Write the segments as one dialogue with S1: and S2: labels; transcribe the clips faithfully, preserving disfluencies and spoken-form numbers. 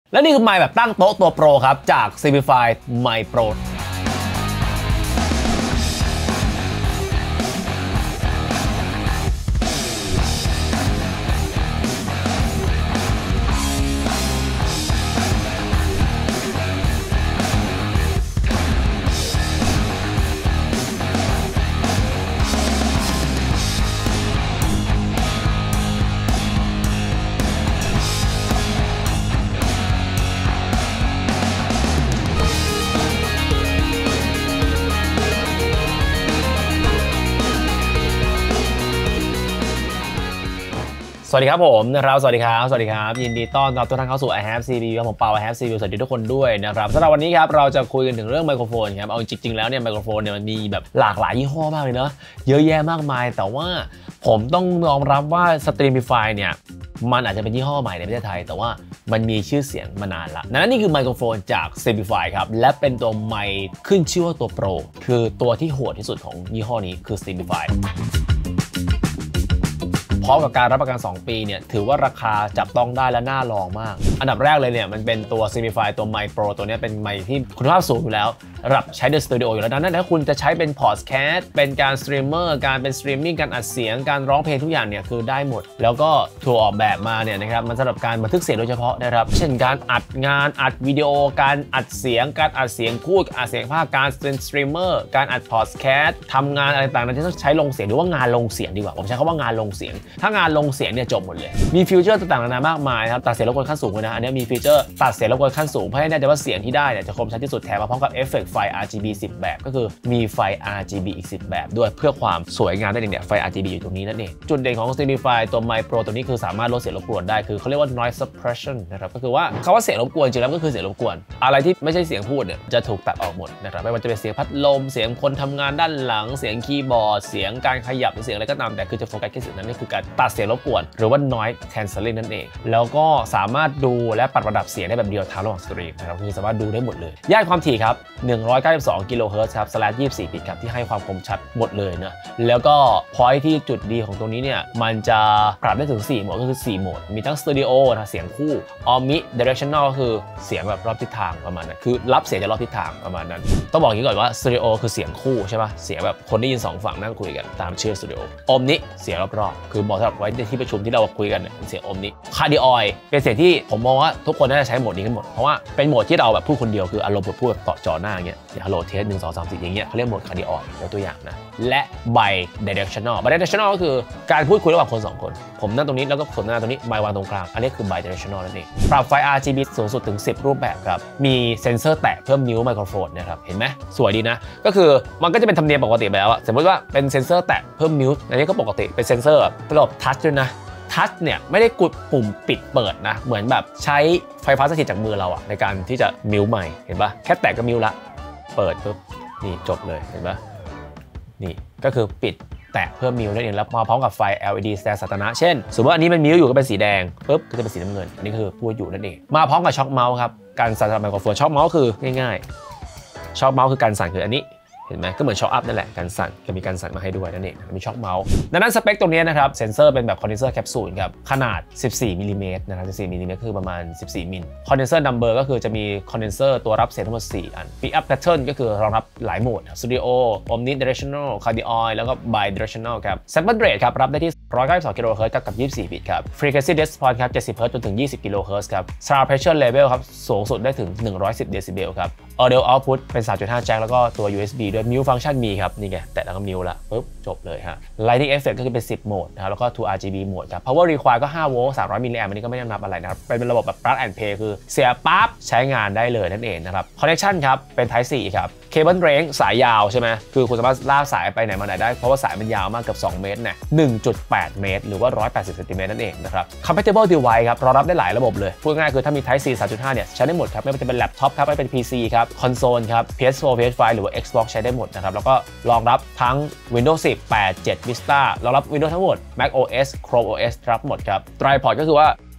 S1: และนี่คือไมค์แบบตั้งโต๊ะตัวโปรครับจาก Simplify Mic Proสวัสดีครับผมนะครับสวัสดีครับสวัสดีครับยินดีต้อนรับทุกท่านเข้าสู่ I Have ซี พี ยู ครับผมเปา I Have ซี พี ยู สวัสดีทุกคนด้วยนะครับสำหรับวันนี้ครับเราจะคุยกันถึงเรื่องไมโครโฟนครับเอาจริงๆแล้วเนี่ยไมโครโฟนเนี่ยมันมีแบบหลากหลายยี่ห้อมากเลยเนาะเยอะแยะมากมายแต่ว่าผมต้องยอมรับว่า Streamify เนี่ยมันอาจจะเป็นยี่ห้อใหม่ในประเทศไทยแต่ว่ามันมีชื่อเสียงมานานละนั่นนี่คือไมโครโฟนจาก Streamify ครับและเป็นตัวไมค์ขึ้นชื่อว่าตัวโปรคือตัวที่โหดที่สุดของยี่ห้อนี้คือ Streamifyพร้อมกับการรับประกันสองปีเนี่ยถือว่าราคาจับต้องได้และน่าลองมากอันดับแรกเลยเนี่ยมันเป็นตัว Simplify ตัว Mic Pro ตัวนี้เป็นไมค์ที่คุณภาพสูงอยู่แล้วระดับใช้ในสตูดิโออยู่แล้วดังนั้นถ้าคุณจะใช้เป็นพอดแคสต์เป็นการสตรีมเมอร์การเป็นสตรีมมิ่งการอัดเสียงการร้องเพลงทุกอย่างเนี่ยคือได้หมดแล้วก็ถูกออกแบบมาเนี่ยนะครับมันสำหรับการบันทึกเสียงโดยเฉพาะนะครับเช่นการอัดงานอัดวิดีโอการอัดเสียงการอัดเสียงพูดอัดเสียงภาคการเป็นสตรีมเมอร์การอัดพอดแคสต์ทำงานอะไรต่างๆที่ต้องใช้ลงเสียงหรือว่างานลงเสียงดีกว่าผมใช้คำว่างานลงเสียงถ้างานลงเสียงเนี่ยจบหมดเลยมีฟีเจอร์ต่างๆนานามากมายครับตัดเสียงรบกวนขั้นสูงเลยนะอันนี้มีฟีเจอร์ตัดเสียงรบกวนขั้นสูงเพื่อให้แน่ใจว่าเสียงที่ได้เนี่ยจะคมชัดที่สุดแถมมาพร้อมกับเอฟเฟกต์ไฟ อาร์ จี บี สิบ แบบก็คือมีไฟ อาร์ จี บี อีกสิบแบบด้วยเพื่อความสวยงามได้เนี่ยไฟ อาร์ จี บี อยู่ตรงนี้นั่นเองจุดเด่นของ Streamify ตัว Mic Pro ตัวนี้คือสามารถลดเสียงรบกวนได้คือเขาเรียกว่า noise suppression นะครับก็คือว่าคำว่าเสียงรบกวนจริงๆแล้วก็คือเสียงรบกวนอะไรที่ไม่ใช่เสียงพูดเนี่ยจะถูกตัดออกหมดนะครับไม่ว่าจะเป็นเสียงพัดลมเสียงคนทำงานด้านหลังเสียงคีย์บอร์ดเสียงการขยับเสียงอะไรก็ตามแต่คือจะโฟกัสแค่สิ่งนั้นนี่คือการตัดเสียงรบกวนหรือว่า noise cancelling นั่นเองแล้วก็สามารถดูและปรับระดับเสียงได้แบบเดียวทางระหว่างสตรีมนะครับคือสามารถดูได้หมดเลยย่านความถี่ครับหนึ่งร้อยเก้าสิบสองกิโลเฮิรตซ์ครับ slash ยี่สิบสี่ บิตครับที่ให้ความคมชัดหมดเลยนะแล้วก็พอยที่จุดดีของตรงนี้เนี่ยมันจะปรับได้ถึงสี่โหมดก็คือสี่โหมดมีทั้งสตูดิโอนะเสียงคู่ Omni Directional ก็คือเสียงแบบรอบทิศทางประมาณนั้นคือรับเสียงจากรอบทิศทางประมาณนั้นต้องบอกอย่างนี้ก่อนว่าสตูดิโอคือเสียงคู่ใช่ป่ะเสียงแบบคนได้ยินสองฝั่งนั่งคุยกันตามชื่อสตูดิโอ Omni เสียงรอบๆคือเหมาะสำหรับไว้ในที่ประชุมที่เราคุยกันเนี่ยเสียง Omni Cardioid เป็นเสียงที่ผมมองว่าทุกคนน่าจะใช้โหมดนี้กันหมดเพราะว่าเป็นโหมดที่เราแบบพูดคนเดียวคืออารมณ์แบบพูดแบบต่อจอหน้าอย่างเงี้ยอย่างฮัลโหลเทสหนึ่งสองสามสี่อย่างเงี้ยเขาเรียกโหมด Cardioid ยกตัวอย่างนะและ Bi-directional Bi-directional ก็คือการพูดคุยระหว่างคนสองคนผมนั่งตรงนี้แล้วก็คนหน้าตรงนี้ไมค์วางตรงกลางอันนี้คือ Bi-directional นั่นเองปรับไฟ อาร์ จี บี สูงสุดถึงสิบรูปแบบครับมีเซ็นเซอร์แตะเพิ่มนิ้วไมโครโฟนนะครับเห็นไหมสวยดีนะก็คือมันก็จะเป็นธรรมเนียมปกติไปแล้วสมมติว่าเป็นเซ็นเซอร์แตะเพิ่มนิ้วอันนี้ก็ปกติเป็นเซ็นเซอร์ระบบทัชด้วยนะทัชเนี่ยไม่ได้กดปุ่มปิดเปิดนะเหมือนแบบใช้ไฟฟ้าสถิตจากมือเราอะในการที่จะมิวใหม่เห็นปะแค่แตะก็มิวละเปิดปุ๊บนี่จบเลยเห็นปะนี่ก็คือปิดแตะเพิ่มมิวนั่นเองแล้วมาพร้อมกับไฟ แอล อี ดี แสดงสถานะเช่นสมมติว่าอันนี้มันมิวอยู่ก็เป็นสีแดงปุ๊บก็จะเป็นสีน้ำเงินอันนี้คือพูดอยู่นั่นเองมาพร้อมกับช็อคเมาส์ครับการสั่นไมโครโฟนช็อคเมาส์คือง่ายๆช็อคเมาส์คือการสั่นคืออันนี้เห็นไหมก็เหมือนช็อคอัพนั่นแหละการสั่นก็มีการสั่นมาให้ด้วยนั่นเองมีช็อคเมาส์ดังนั้นสเปคตรงนี้นะครับเซนเซอร์เป็นแบบคอนเดนเซอร์แคปซูลครับขนาดสิบสี่มิลลิเมตรนะครับสิบสี่มิลลิเมตรคือประมาณสิบสี่มิลคอนเดนเซอร์นัมเบอร์ก็คือจะมีคอนเดนเซอร์ตัวรับเสียงทั้งหมดสี่อันปิกอัพแพทเทิร์นก็คือรองรับหลายโหมดสตูดิโอ Omni Directional Cardioid แล้วก็ Bi-directional ครับ Sample Rate ครับรับได้ที่หนึ่งร้อยเก้าสิบสองกิโลเฮิรตซ์กับยี่สิบสี่บิตครับ Frequency Response ครับเจ็ดสิบเฮิรตซ์จนถึงยี่สิบกิโลเฮิรตซ์ครับ Sound Pressure Level ครับสูงสุดได้ถึงหนึ่งร้อยสิบเดซิเบลครับ Audio Output เป็น สามจุดห้า แจ็คแล้วก็ตัว ยู เอส บี ด้วย Mute Function มีครับนี่ไงแต่แล้วก็ Mute ละปุ๊บจบเลยฮะ Lighting Effect ก็คือเป็นสิบโหมดนะครับแล้วก็ ทู อาร์ จี บี โหมดครับ Power Require ก็ห้าโวลต์สามร้อยมิลลิแอมป์อันนี้ก็ไม่ได้นับอะไรนะครับเป็นระบบแบบ Plug and Play คือเสียปั๊บใช้งานได้เลยนั่นเองนะครับ Connection ครับเป็น Type สี่ครับเคเบิลเรงสายยาวใช่ไหมคือคุณสามารถลากสายไปไหนมาไหนได้เพราะว่าสายมันยาวมากเกือบสองเมตรเนี่ย หนึ่งจุดแปด เมตรหรือว่าหนึ่งร้อยแปดสิบเซนติเมตรนั่นเองนะครับ Compatible Device ครับรองรับได้หลายระบบเลยพูดง่ายคือถ้ามี Type C สามจุดห้า เนี่ยใช้ได้หมดครับไม่ว่าจะเป็นแล็ปท็อปครับไม่ว่าเป็น พี ซี ครับคอนโซลครับ พี เอส โฟร์ พี เอส ไฟว์ หรือว่า Xbox ใช้ได้หมดนะครับแล้วก็รองรับทั้ง Windows สิบ แปด เจ็ด Vista รองรับ Windows ทั้งหมด Mac โอ เอส Chrome โอ เอส รับหมดครับ Tripod ก็คือว่า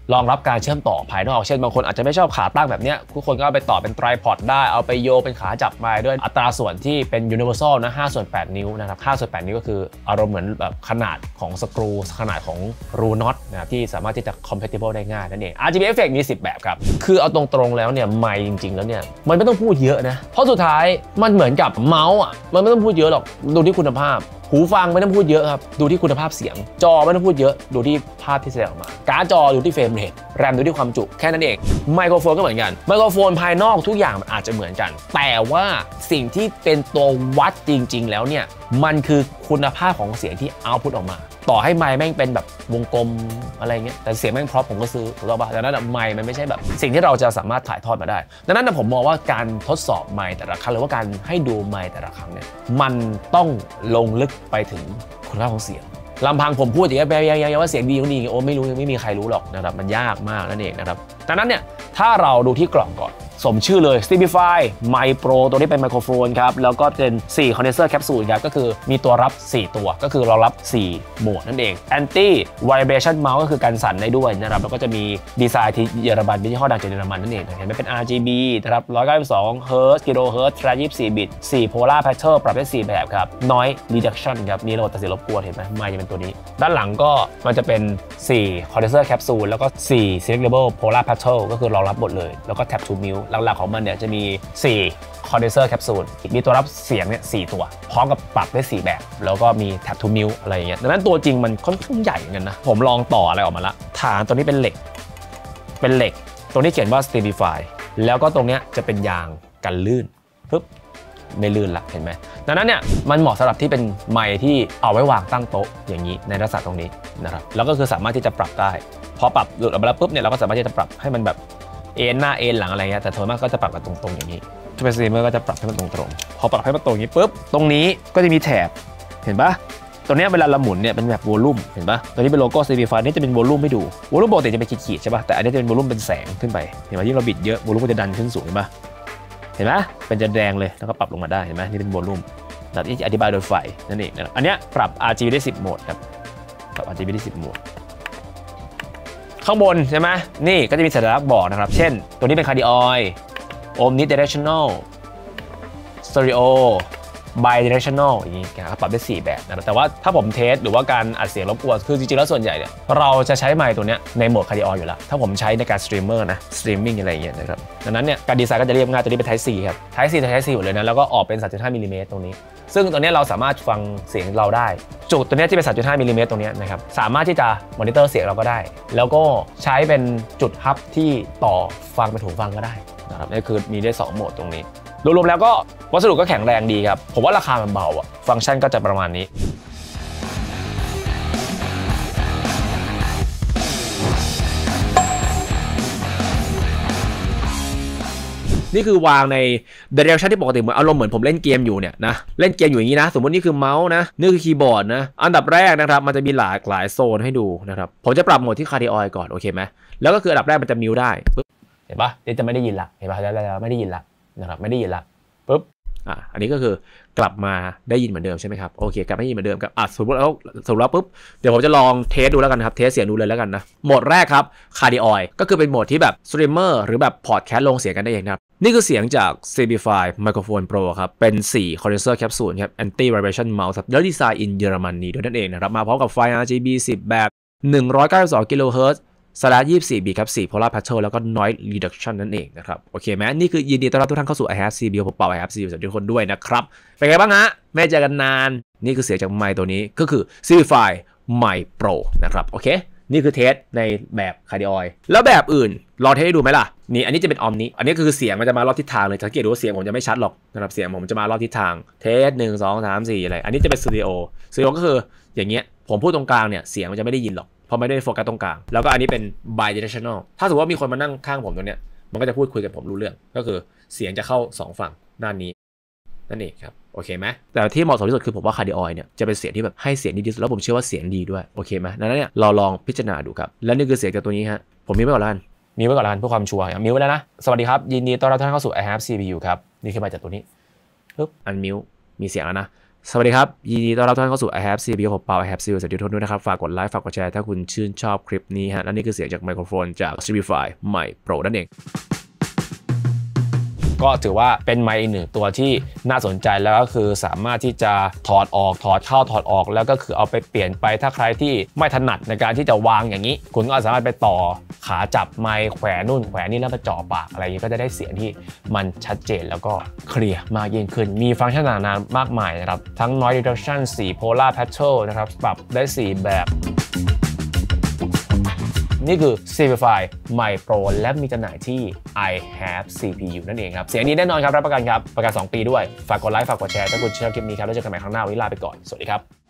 S1: รองรับการเชื่อมต่อภายนอกเช่นบางคนอาจจะไม่ชอบขาตั้งแบบเนี้ยทุกคนก็เอาไปต่อเป็นไตรพอดได้เอาไปโยเป็นขาจับไม้ด้วยอัตราส่วนที่เป็น universal นะห้าส่วนแปดนิ้วนะครับห้าส่วนแปดนิ้วก็คืออารมณ์เหมือนแบบขนาดของสกรูขนาดของรูน็อตนะครับที่สามารถที่จะ compatible ได้ง่ายนั่นเอง อาร์ จี บี Effect มีสิบแบบครับคือเอาตรงๆแล้วเนี่ยไมค์จริงๆแล้วเนี่ยมันไม่ต้องพูดเยอะนะเพราะสุดท้ายมันเหมือนกับเมาส์อ่ะมันไม่ต้องพูดเยอะหรอกดูที่คุณภาพหูฟังไม่ต้องพูดเยอะครับดูที่คุณภาพเสียงจอไม่ต้องพูดเยอะดูที่ภาพที่แสดงออกมาการ์ดจอดูที่เฟรมเรทแรมดูที่ความจุแค่นั้นเองไมโครโฟนก็เหมือนกันไมโครโฟนภายนอกทุกอย่างมันอาจจะเหมือนกันแต่ว่าสิ่งที่เป็นตัววัดจริงๆแล้วเนี่ยมันคือคุณภาพของเสียงที่เอาท์พุตออกมาต่อให้ไมค์แม่งเป็นแบบวงกลมอะไรเงี้ยแต่เสียงแม่งเพราะผมก็ซื้อถูกต้องป่ะดังนั้นไมค์มันไม่ใช่แบบสิ่งที่เราจะสามารถถ่ายทอดมาได้ดังนั้นผมมองว่าการทดสอบไมค์แต่ละครั้งหรือว่าการให้ดูไมค์แต่ละครั้งเนี่ยมันต้องลงลึกไปถึงคุณภาพของเสียงลำพังผมพูดอย่างเงี้ยว่าเสียงดีของดีโอ้ไม่รู้ยังไม่มีใครรู้หรอกนะครับมันยากมากนั่นเองนะครับดังนั้นเนี่ยถ้าเราดูที่กล่องก่อนสมชื่อเลย Stepify Mic Pro ตัวนี้เป็นไมโครโฟนครับแล้วก็เป็นสี่ condenser capsule ครับก็คือมีตัวรับสี่ตัวก็คือเรารับสี่โหมดนั่นเอง Anti Vibration Mouse ก็คือกันสั่นได้ด้วยนะครับแล้วก็จะมีดีไซน์ที่เยอรมันเป็นยี่ห้อดังจากเยอรมันนั่นเองเห็นไหมเป็น อาร์ จี บี นะครับหนึ่งร้อยเก้าสิบสองเฮิร์ตซ์กิโลเฮิร์ตซ์ยี่สิบสี่บิตสี่ polar pattern ปรับได้สี่แบบครับ Noise Reduction ครับมีระบบตัดเสียงรบกวนเห็นไหมไมค์จะเป็นตัวนี้ด้านหลังก็มันจะเป็นสี่ condenser capsule แล้วก็สี่ selectable polar pattern ก็คือรองรับหมดเลยแล้วก็ tap to mute หลักๆของมันเนี่ยจะมีสี่ condenser capsule มีตัวรับเสียงเนี่ยสี่ตัวพร้อมกับปรับได้สี่แบบแล้วก็มี tap to mute อะไรอย่างเงี้ยดังนั้นตัวจริงมันค่อนข้างใหญ่เหมือนกันนะผมลองต่ออะไรออกมาละฐานตัวนี้เป็นเหล็กเป็นเหล็กตรงนี้เขียนว่า Stepify แล้วก็ตรงเนี้ยจะเป็นยางกันลื่นปึ๊บไม่ลื่นละเห็นไหมดังนั้นเนี่ยมันเหมาะสำหรับที่เป็นไมค์ที่เอาไว้วางตั้งโต๊ะอย่างนี้ในลักษณะตรงนี้นะครับแล้วก็คือสามารถที่จะปรับได้พอปรับหลุดออกมาแล้วปุ๊บเนี่ยเราก็สามารถที่จะปรับให้มันแบบเอ็นหน้าเอ็นหลังอะไรเงี้ยแต่ส่วนมากก็จะปรับกันตรงๆอย่างนี้ทูเปอร์ซีเมอร์ก็จะปรับให้มันตรงๆพอปรับให้มันตรงนี้ปุ๊บตรงนี้ก็จะมีแถบเห็นปะตัวนี้เวลาเราหมุนเนี่ยเป็นแบบวอลลุ่มเห็นปะตัวนี้เป็นโลโก้ Stepify นี่จะเป็นวอลลุ่มให้ดูวอลลุ่มปกติจะเป็นขีดๆใช่ปะแต่อันนี้จะเป็นวอลลุ่มเป็นแสงขึ้นไปเห็นไหมยิ่งเราบิดเยอะวอลลุ่มก็จะดันขึ้นสูงเห็นปะเห็นไหมเป็นจะแดงเลยแล้วก็ปรับลงมาได้เห็นไหมนี่เป็นวอลลุ่มแบบที่อธิบายโดยไฟนั่นเองนะอันนี้ปรับ อาร์ จี บี ได้สิบโหมดครับปรับ อาร์ จี บี ได้สิบโหมดข้างบนใช่ไหมนี่ก็จะมีสัญลักษณ์บอกนะครับเช่นตัวนี้เป็นคาร์ดิออยomnidirectional stereo bi-directional อย่างนี้ครับปรับได้สี่แบบนะแต่ว่าถ้าผมเทสหรือว่าการอัดเสียงรบกวนคือจริงๆแล้วส่วนใหญ่เนี่ยเราจะใช้ไมค์ตัวนี้ในโหมดคาร์ดิออยอยู่แล้วถ้าผมใช้ในการสตรีมเมอร์นะสตรีมมิ่งอะไรอย่างเงี้ยนะครับดังนั้นเนี่ยการดีไซน์ก็จะเรียบง่ายตัวนี้เป็น Type C ครับ Type C จะ Type C หมดเลยนะแล้วก็ออกเป็น สามจุดห้ามิลลิเมตรตรงนี้ซึ่งตัวนี้เราสามารถฟังเสียงเราได้จุดตัวนี้ที่เป็น สามจุดห้ามิลลิเมตรตรงนี้นะครับสามารถที่จะมอนิเตอร์เสียงเราก็ได้แล้วก็ใช้เป็นจุดฮับที่ต่อฟังเป็นหูฟังก็ได้นะครับนี่คือมีได้สองโหมดตรงนี้รวมๆแล้วก็วัสดุก็แข็งแรงดีครับผมว่าราคามันเบาอะฟังก์ชันก็จะประมาณนี้นี่คือวางใน direction ที่ปกติเหมือนอารมณ์เหมือนผมเล่นเกมอยู่เนี่ยนะเล่นเกมอยู่อย่างนี้นะสมมตินี่คือเมาส์นะนี่คือคีย์บอร์ดนะอันดับแรกนะครับมันจะมีหลากหลายโซนให้ดูนะครับผมจะปรับโหมดที่คาร์ดิออยก่อนโอเคไหมแล้วก็คืออันดับแรกมันจะมิวได้ปึ๊บเห็นปะเดี๋ยวจะไม่ได้ยินละเห็นปะแล้วไม่ได้ยินละนะครับไม่ได้ยินละปึ๊บอ่ะอันนี้ก็คือกลับมาได้ยินเหมือนเดิมใช่ไหมครับโอเคกลับมาได้ยินเหมือนเดิมครับอ่ะสมมติแล้วสมมติแล้วปุ๊บเดี๋ยวผมจะลองเทสดูแล้วกันครับเทสเสียงดูเลยแล้วกันนะโหมดแรกครับคาร์ดิออยก็คือเป็นโหมดที่แบบสตรีมเมอร์หรือแบบพอดแคสต์ลงเสียงกันได้เองครับนี่คือเสียงจาก Stepify Microphone Pro ครับเป็นสี่ condenser capsule ครับ anti vibration mouse ครับแล้วดีไซน์อินเยอรมนีด้วยนั่นเองนะครับมาพร้อมกับไฟ อาร์ จี บี สิบแบบหนึ่งร้อยเก้าสิบสองกิโลเฮิรตซ์สแลชยี่สิบสี่บิตครับสี่ polar pattern แล้วก็ noise reduction นั่นเองนะครับโอเคไหมนี่คือยินดีต้อนรับทุกท่านเข้าสู่ I have ซี บี ผมเป่า I have ซี บี สวัสดีทุกคนด้วยนะครับเป็นไงบ้างฮะไม่เจอกันนานนี่คือเสียงจากไมค์ตัวนี้ก็คือ Stepify Mic Pro นะครับโอเคนี่คือเทสในแบบคาร์ดิออยแล้วแบบอื่นลองเทสให้ดูไหมล่ะนี่อันนี้จะเป็นออมนิอันนี้คือเสียงมันจะมารอบทิศทางเลยสังเกตดูว่าเสียงผมจะไม่ชัดหรอกนะครับเสียงผมจะมารอบทิศทางเทสหนึ่งสองสามสี่อะไรอันนี้จะเป็นสตูดิโอสตูดิโอก็คืออย่างเงี้ยผมพูดตรงกลางเนี่ยเสียงมันจะไม่ได้ยินหรอกเพราะไม่ได้โฟกัสตรงกลางแล้วก็อันนี้เป็น bi-directional ถ้าสมมติว่ามีคนมานั่งข้างผมตรงเนี้ยมันก็จะพูดคุยกับผมรู้เรื่องก็คือเสียงจะเข้าสองฝั่งด้านนี้นั่นเองครับโอเคไหมแต่ที่เหมาะสมที่สุดคือผมว่าคาร์ดิออยเนี่ยจะเป็นเสียงที่แบบให้เสียงดีที่สุดแล้วผมเชื่อว่าเสียงดีด้วยโอเคไหมดังนั้นเนี่ยเราลองพิจารณาดูครับและนี่คือเสียงจากตัวนี้ฮะผมมีไว้ก่อนแล้วกันมีไว้ก่อนแล้วกันเพื่อความชัวร์มีไว้แล้วนะสวัสดีครับยินดีต้อนรับท่านเข้าสู่ I have ซี พี ยู ครับนี่คือมาจากตัวนี้ปึ๊บอันมิวมีเสียงแล้วนะ
S2: สวัสดีครับยินดีต้อนรับทุกท่านเข้าสู่ I have ซี พี ผมเปา I have ซี สวัสดีทุกท่านด้วยนะครับฝากกดไลค์ฝากกดแชร์ถ้าคุณชื่นชอบคลิปนี้ฮะและนี่คือเสียงจากไมโครโฟนจาก Simplify ใหม่ Pro นั่นเอง
S1: ก็ถือว่าเป็นไมค์อีกหนึ่งตัวที่น่าสนใจแล้วก็คือสามารถที่จะถอดออกถอดเข้าถอดออกแล้วก็คือเอาไปเปลี่ยนไปถ้าใครที่ไม่ถนัดในการที่จะวางอย่างนี้คุณก็สามารถไปต่อขาจับไมค์แขวนนู่นแขวนนี่แล้วมาจ่อปากอะไรอย่างนี้ก็จะได้เสียงที่มันชัดเจนแล้วก็เคลียร์มากยิ่งขึ้นมีฟังก์ชันต่างๆมากมายนะครับทั้ง noise reduction สี่ polar paddle นะครับปรับได้สี่แบบนี่คือ Simplify ใหม่ Pro และมีจำหน่ายที่ I have ซี พี ยู นั่นเองครับเสียงดีแน่นอนครับรับประกันครับประกันสองปีด้วยฝากกดไลค์ฝากกดแชร์ถ้าคุณชอบคลิปนี้ครับแล้วเจอกันใหม่ครั้งหน้าวันนี้ลาไปก่อนสวัสดีครับ